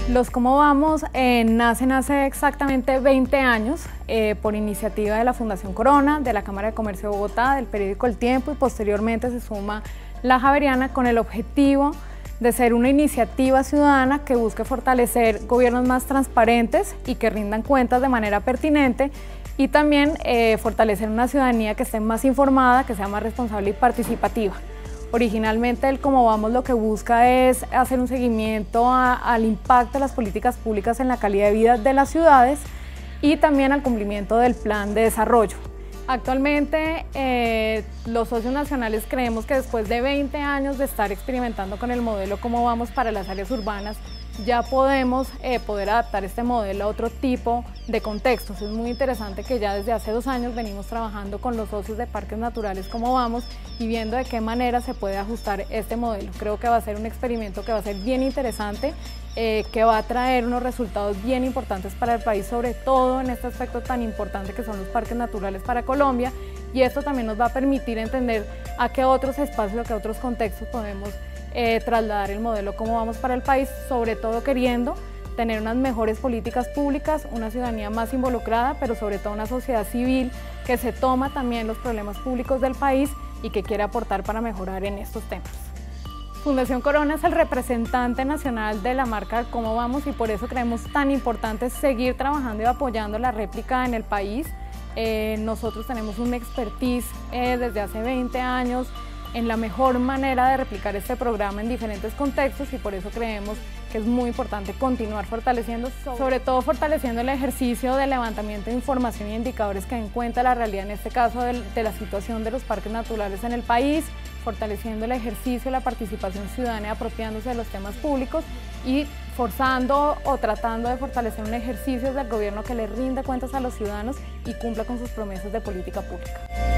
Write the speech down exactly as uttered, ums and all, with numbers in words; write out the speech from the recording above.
Los Cómo Vamos eh, nacen hace exactamente veinte años eh, por iniciativa de la Fundación Corona, de la Cámara de Comercio de Bogotá, del periódico El Tiempo, y posteriormente se suma La Javeriana con el objetivo de ser una iniciativa ciudadana que busque fortalecer gobiernos más transparentes y que rindan cuentas de manera pertinente, y también eh, fortalecer una ciudadanía que esté más informada, que sea más responsable y participativa. Originalmente el Cómo Vamos lo que busca es hacer un seguimiento a, al impacto de las políticas públicas en la calidad de vida de las ciudades y también al cumplimiento del plan de desarrollo. Actualmente eh, los socios nacionales creemos que después de veinte años de estar experimentando con el modelo Cómo Vamos para las áreas urbanas, ya podemos eh, poder adaptar este modelo a otro tipo de contextos. Es muy interesante que ya desde hace dos años venimos trabajando con los socios de Parques Naturales Cómo Vamos y viendo de qué manera se puede ajustar este modelo. Creo que va a ser un experimento que va a ser bien interesante, eh, que va a traer unos resultados bien importantes para el país, sobre todo en este aspecto tan importante que son los parques naturales para Colombia, y esto también nos va a permitir entender a qué otros espacios, a qué otros contextos podemos Eh, trasladar el modelo Cómo Vamos para el país, sobre todo queriendo tener unas mejores políticas públicas, una ciudadanía más involucrada, pero sobre todo una sociedad civil que se toma también los problemas públicos del país y que quiere aportar para mejorar en estos temas. Fundación Corona es el representante nacional de la marca Cómo Vamos y por eso creemos tan importante seguir trabajando y apoyando la réplica en el país. Eh, nosotros tenemos un expertise eh, desde hace veinte años en la mejor manera de replicar este programa en diferentes contextos, y por eso creemos que es muy importante continuar fortaleciendo, sobre todo fortaleciendo el ejercicio de levantamiento de información y indicadores que den cuenta de la realidad, en este caso de, de la situación de los parques naturales en el país, fortaleciendo el ejercicio de la participación ciudadana apropiándose de los temas públicos y forzando o tratando de fortalecer un ejercicio del gobierno que le rinde cuentas a los ciudadanos y cumpla con sus promesas de política pública.